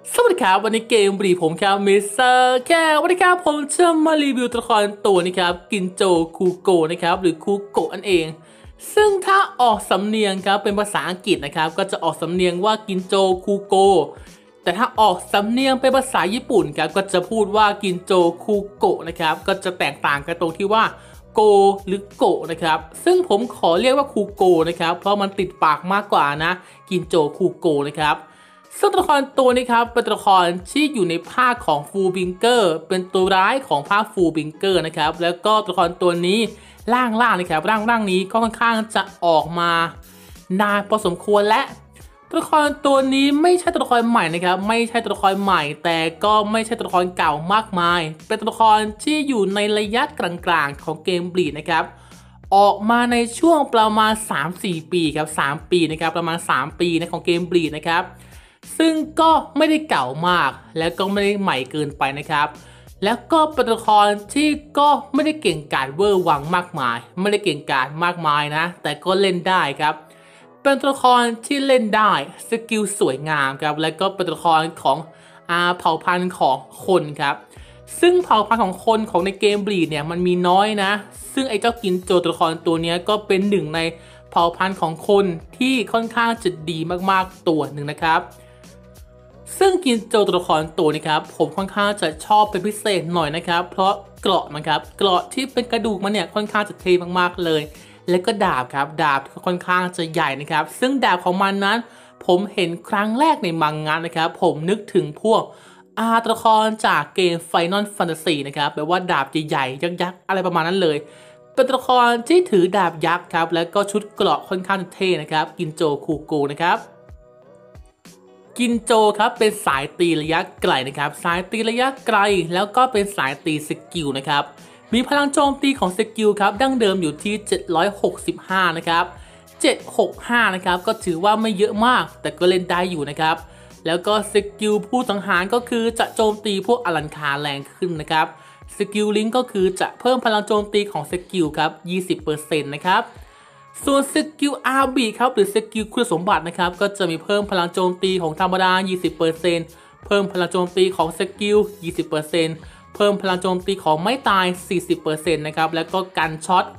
สวัสดีครับวันนี้เกมรีผมครับมิสเตอร์แควันนี้ครับผมจะมารีวิวตัวละครตัวนี้ครับกินโจคูโกะนะครับหรือคูโกะนั่นเองซึ่งถ้าออกสำเนียงครับเป็นภาษาอังกฤษนะครับก็จะออกสำเนียงว่ากินโจคูโกะแต่ถ้าออกสำเนียงเป็นภาษาญี่ปุ่นครับก็จะพูดว่ากินโจคูโกะนะครับก็จะแตกต่างกันตรงที่ว่าโกหรือโกะนะครับซึ่งผมขอเรียกว่าคูโกะนะครับเพราะมันติดปากมากกว่านะกินโจคูโกะนะครับซึ่งตัวละครตัวนี้ครับเป็นตัวละครที่อยู่ในภาคของฟูลบิงเกอร์เป็นตัวร้ายของภาคฟูลบิงเกอร์นะครับแล้วก็ตัวละครตัวนี้ร่างนะครับร่างนี้ก็ค่อนข้างจะออกมานานพอสมควรและตัวละครตัวนี้ไม่ใช่ตัวละครใหม่นะครับไม่ใช่ตัวละครใหม่แต่ก็ไม่ใช่ตัวละครเก่ามากมายเป็นตัวละครที่อยู่ในระยะกลางๆของเกมบลีดนะครับออกมาในช่วงประมาณ 3-4 ปีครับ3 ปีนะครับประมาณ3 ปีนะของเกมบลีดนะครับซึ่งก็ไม่ได้เก่ามากแล้วก็ไม่ได้ใหม่เกินไปนะครับแล้วก็เป็นตัวละครที่ก็ไม่ได้เก่งกาจเวอร์วังมากมายไม่ได้เก่งกาจมากมายนะแต่ก็เล่นได้ครับเป็นตัวละครที่เล่นได้สกิลสวยงามครับแล้วก็เป็นตัวละครของเผ่าพันธุ์ของคนครับซึ่งเผ่าพันธุ์ของคนของในเกมบลีดเนี่ยมันมีน้อยนะซึ่งไอ้เจ้ากินโจตัวละครตัวนี้ก็เป็นหนึ่งในเผ่าพันธุ์ของคนที่ค่อนข้างจะดีมากๆตัวหนึ่งนะครับซึ่งกินโจตัวละครตัวนี้ครับผมค่อนข้างจะชอบเป็นพิเศษหน่อยนะครับเพราะเกราะนะครับเกราะที่เป็นกระดูกมันเนี่ยค่อนข้างจะเท่มากๆเลยและก็ดาบครับดาบค่อนข้างจะใหญ่นะครับซึ่งดาบของมันนั้นผมเห็นครั้งแรกในมังงะนะครับผมนึกถึงพวกตัวละครจากเกม Final Fantasy นะครับแปลว่าดาบใหญ่ๆยักษ์ๆอะไรประมาณนั้นเลยเป็นตัวละครที่ถือดาบยักษ์ครับแล้วก็ชุดเกราะค่อนข้างเท่นะครับกินโจคูโกะนะครับกินโจครับเป็นสายตีระยะไกลนะครับสายตีระยะไกลแล้วก็เป็นสายตีสกิลนะครับมีพลังโจมตีของสกิลครับดั้งเดิมอยู่ที่765นะครับ765นะครับก็ถือว่าไม่เยอะมากแต่ก็เล่นได้อยู่นะครับแล้วก็สกิลผู้สังหารก็คือจะโจมตีพวกอลังคาแรงขึ้นนะครับสกิลลิงก์ก็คือจะเพิ่มพลังโจมตีของสกิลครับ 20% นะครับส่วนสกิล RB ครับหรือสกิลคุณสมบัตินะครับก็จะมีเพิ่มพลังโจมตีของธรรมดา 20% เพิ่มพลังโจมตีของสกิล 20% เพิ่มพลังโจมตีของไม่ตาย 40% นะครับแล้วก็กันช็อต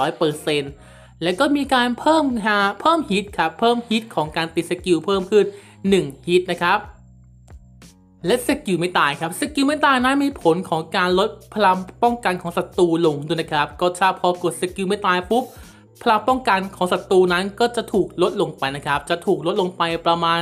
100% แล้วก็มีการเพิ่มฮิตครับเพิ่มฮิตของการตีสกิลเพิ่มขึ้น1ฮิตนะครับและสกิลไม่ตายครับสกิลไม่ตายนั้นมีผลของการลดพลังป้องกันของศัตรูลงด้วยนะครับก็ถ้าพอกดสกิลไม่ตายปุ๊บพลังป้องกันของศัตรูนั้นก็จะถูกลดลงไปนะครับจะถูกลดลงไปประมาณ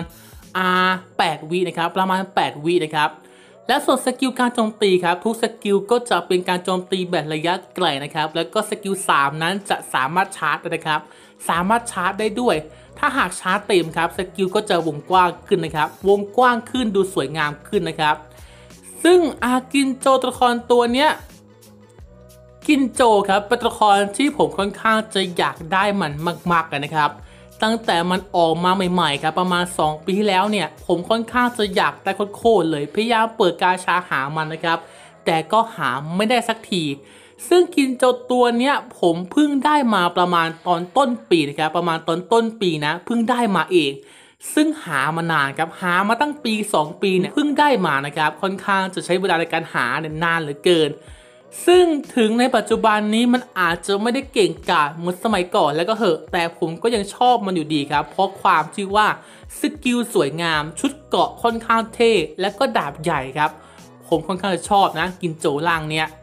8 วินะครับประมาณ8 วินะครับและส่วนสกิลการโจมตีครับทุกสกิลก็จะเป็นการโจมตีแบบระยะไกลนะครับแล้วก็สกิล3นั้นจะสามารถชาร์จได้นะครับสามารถชาร์จได้ด้วยถ้าหากชาร์จเต็มครับสกิลก็จะวงกว้างขึ้นนะครับวงกว้างขึ้นดูสวยงามขึ้นนะครับซึ่งกินโจตัวละครตัวเนี้ยกินโจครับเป็นตัวละครที่ผมค่อนข้างจะอยากได้มันมากๆเลยนะครับตั้งแต่มันออกมาใหม่ๆครับประมาณ2 ปีที่แล้วเนี่ยผมค่อนข้างจะอยากได้โคตรเลยพยายามเปิดกาชาหามันนะครับแต่ก็หาไม่ได้สักทีซึ่งกินโจตัวเนี้ยผมเพิ่งได้มาประมาณตอนต้นปีนะครับประมาณตอนต้นปีนะเพิ่งได้มาเองซึ่งหามานานครับหามาตั้งปี2 ปีเนี่ยเพิ่งได้มานะครับค่อนข้างจะใช้เวลาในการหาเนี่ยนานเหลือเกินซึ่งถึงในปัจจุบันนี้มันอาจจะไม่ได้เก่งกาจเหมือนสมัยก่อนแล้วก็เหอะแต่ผมก็ยังชอบมันอยู่ดีครับเพราะความที่ว่าสกิลสวยงามชุดเกราะค่อนข้างเท่และก็ดาบใหญ่ครับผมค่อนข้างจะชอบนะกินโจล่างเนี้ย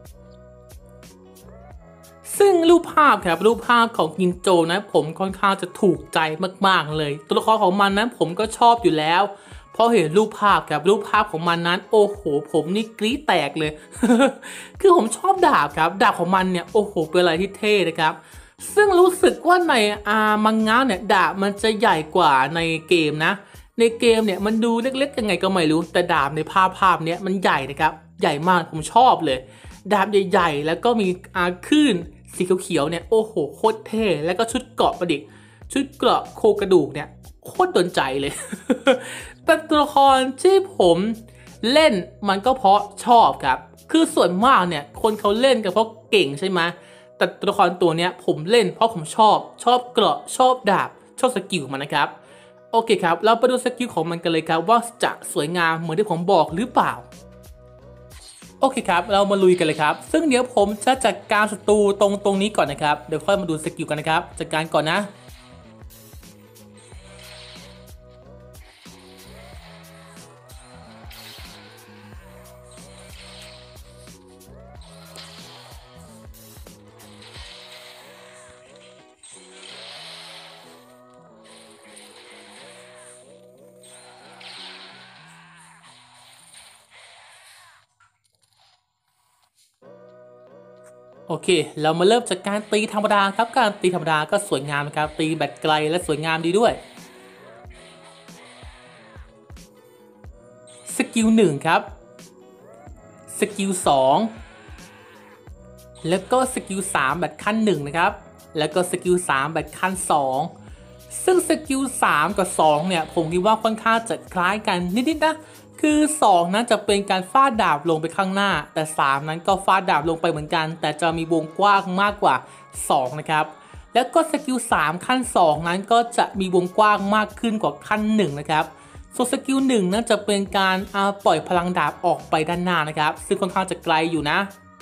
ซึ่งรูปภาพครับรูปภาพของกินโจนะผมค่อนข้างจะถูกใจมากๆเลยตัวละครของมันนั้นผมก็ชอบอยู่แล้วพอเห็นรูปภาพครับรูปภาพของมันนั้นโอ้โหผมนี่กรี๊ดแตกเลย คือผมชอบดาบครับดาบของมันเนี่ยโอ้โหเป็นอะไรที่เท่นะครับซึ่งรู้สึกว่าในมังงะเนี่ยดาบมันจะใหญ่กว่าในเกมนะในเกมเนี่ยมันดูเล็กๆยังไงก็ไม่รู้แต่ดาบในภาพเนี้ยมันใหญ่นะครับใหญ่มากผมชอบเลยดาบใหญ่ๆแล้วก็มีคลื่นสีเขียวๆเนี่ยโอ้โหโคตรเท่แล้วก็ชุดเกราะประดิษฐ์ชุดเกราะโคกระดูกเนี่ยโคตรโดนใจเลย เป็นตัวละครที่ผมเล่นมันก็เพราะชอบครับคือส่วนมากเนี่ยคนเขาเล่นกันเพราะเก่งใช่ไหมแต่ตัวละครตัวเนี้ยผมเล่นเพราะผมชอบเกราะชอบดาบชอบสกิลมันนะครับโอเคครับเราไปดูสกิลของมันกันเลยครับว่าจะสวยงามเหมือนที่ผมบอกหรือเปล่าโอเคครับเรามาลุยกันเลยครับซึ่งเดี๋ยวผมจะจัดการศัตรูตรงนี้ก่อนนะครับเดี๋ยวค่อยมาดูสกิลกันนะครับจัดการก่อนนะโอเคเรามาเริ่มจากการตีธรรมดาครับการตีธรรมดาก็สวยงามนะครับตีแบบไกลและสวยงามดีด้วยสกิล1ครับสกิล2แล้วก็สกิล3แบบขั้น1นะครับแล้วก็สกิล3แบบขั้น2ซึ่งสกิล3กับ2เนี่ยผมคิดว่าค่อนข้างจะคล้ายกันนิดๆนะคือ2นั้นจะเป็นการฟาดดาบลงไปข้างหน้าแต่3นั้นก็ฟาดดาบลงไปเหมือนกันแต่จะมีวงกว้างมากกว่า2นะครับแล้วก็สกิล3ขั้น2นั้นก็จะมีวงกว้างมากขึ้นกว่าขั้น1นะครับส่วนสกิล1นั้นจะเป็นการปล่อยพลังดาบออกไปด้านหน้านะครับซึ่งค่อนข้างจะไกลอยู่นะ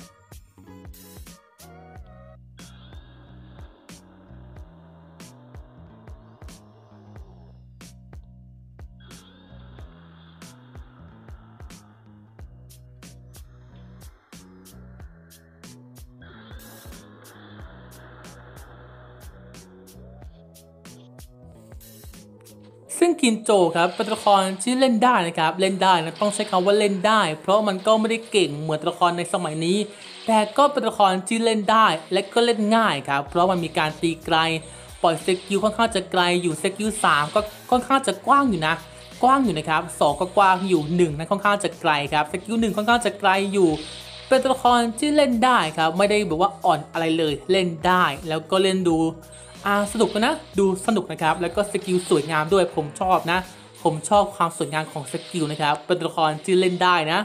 ซึ่งกินโจครับเป็นตัวละครที่เล่นได้นะครับเล่นได้นะต้องใช้คำว่าเล่นได้เพราะมันก็ไม่ได้เก่งเหมือนตัวละครในสมัยนี้แต่ก็เป็นตัวละครที่เล่นได้และก็เล่นง่ายครับเพราะมันมีการตีไกลปล่อยสกิลค่อนข้างจะไกลอยู่สกิล3ก็ค่อนข้างจะกว้างอยู่นะกว้างอยู่นะครับ2ก็กว้างอยู่1นั้นค่อนข้างจะไกลครับสกิล1ค่อนข้างจะไกลอยู่เป็นตัวละครที่เล่นได้ครับไม่ได้แบบว่าอ่อนอะไรเลยเล่นได้แล้วก็เล่นดูสนุกนะดูสนุกนะครับแล้วก็สกิลสวยงามด้วยผมชอบนะผมชอบความสวยงามของสกิลนะครับเป็นตัวละครที่เล่นได้นะ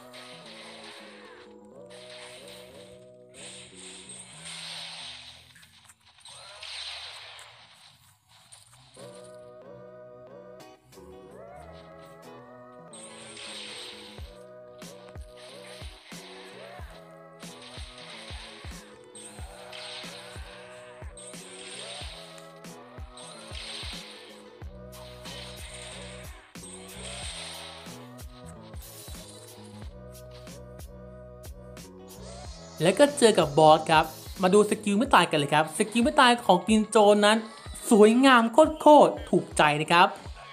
แล้วก็เจอกับบอสครับมาดูสกิลไม่ตายกันเลยครับสกิลไม่ตายของกินโจนั้นสวยงามโคตรถูกใจนะครับ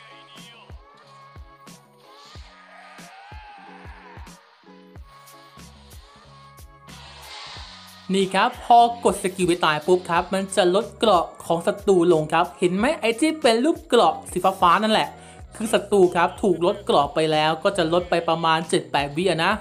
นี่ครับพอกดสกิลไปตายปุ๊บครับมันจะลดเกราะของศัตรูลงครับเห็นไหมไอ้ที่เป็นรูปเกราะสีฟ้านั่นแหละคือศัตรูครับถูกลดเกราะไปแล้วก็จะลดไปประมาณ 7-8 วินะ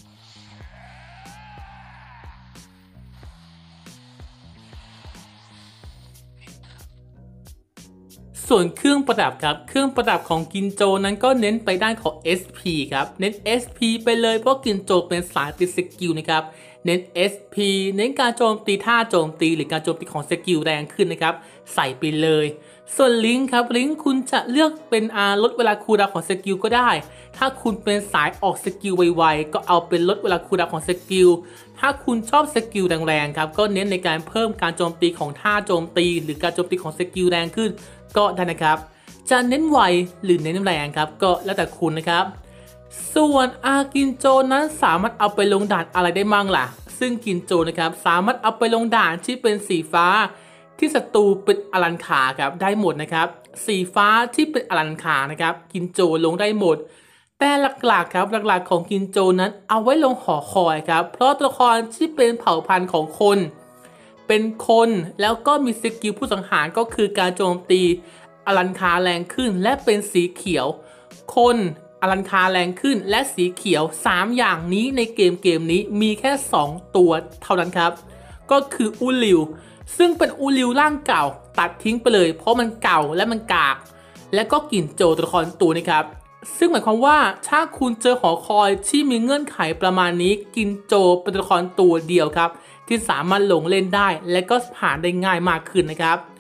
ส่วนเครื่องประดับครับเครื่องประดับของกินโจนั้นก็เน้นไปด้านของ SP ครับเน้น SP ไปเลยเพราะกินโจเป็นสายติดสกิลนะครับเน้น SP เน้นการโจมตีท่าโจมตีหรือการโจมตีของสกิลแรงขึ้นนะครับใส่ไปเลยส่วนลิงก์ครับลิงก์คุณจะเลือกเป็นลดเวลาคูลดาวน์ของสกิลก็ได้ถ้าคุณเป็นสายออกสกิลไวๆก็เอาเป็นลดเวลาคูลดาวน์ของสกิลถ้าคุณชอบสกิลแรงๆครับก็เน้นในการเพิ่มการโจมตีของท่าโจมตีหรือการโจมตีของสกิลแรงขึ้นก็ได้นะครับจะเน้นไวหรือเน้นแรงครับก็แล้วแต่คุณนะครับส่วนกินโจนั้นสามารถเอาไปลงด่านอะไรได้มั่งล่ะซึ่งกินโจนะครับสามารถเอาไปลงด่านที่เป็นสีฟ้าที่ศัตรูเป็นอลันคาครับได้หมดนะครับสีฟ้าที่เป็นอลันคานะครับกินโจลงได้หมดแต่หลักๆครับหลักๆของกินโจนั้นเอาไว้ลงหอคอยครับเพราะตัวละครที่เป็นเผ่าพันธุ์ของคนเป็นคนแล้วก็มีสกิลผู้สังหารก็คือการโจมตีอลันคาแรงขึ้นและเป็นสีเขียวคนอลันคาแรงขึ้นและสีเขียว3อย่างนี้ในเกมนี้มีแค่2ตัวเท่านั้นครับก็คืออูลิวซึ่งเป็นอูลิวร่างเก่าตัดทิ้งไปเลยเพราะมันเก่าและมันกากและก็กินโจตัวละครตัวนี้ครับซึ่งหมายความว่าถ้าคุณเจอหอคอยที่มีเงื่อนไขประมาณนี้กินโจเป็นตัวละครตัวเดียวครับที่สามารถลงเล่นได้และก็ผ่านได้ง่ายมากขึ้นนะครับ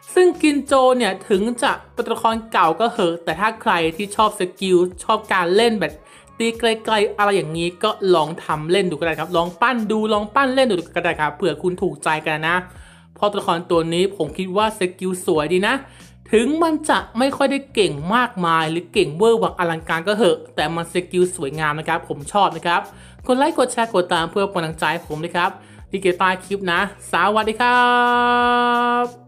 ซึ่งกินโจเนี่ยถึงจะเป็นตัวละครเก่าก็เหอะแต่ถ้าใครที่ชอบสกิลชอบการเล่นแบบตีไกลๆอะไรอย่างนี้ก็ลองทำเล่นดูก็ได้ครับลองปั้นดูลองปั้นเล่นดูก็ได้ครับเผื่อคุณถูกใจกันนะเพราะตัวละครตัวนี้ผมคิดว่าสกิลสวยดีนะถึงมันจะไม่ค่อยได้เก่งมากมายหรือเก่งเวอร์วังอลังการก็เหอะแต่มันสกิลสวยงามนะครับผมชอบนะครับกดไลค์กดแชร์กดตามเพื่อเป็นกำลังใจให้ผมนะครับที่เกียร์ใต้คลิปนะสวัสดีครับ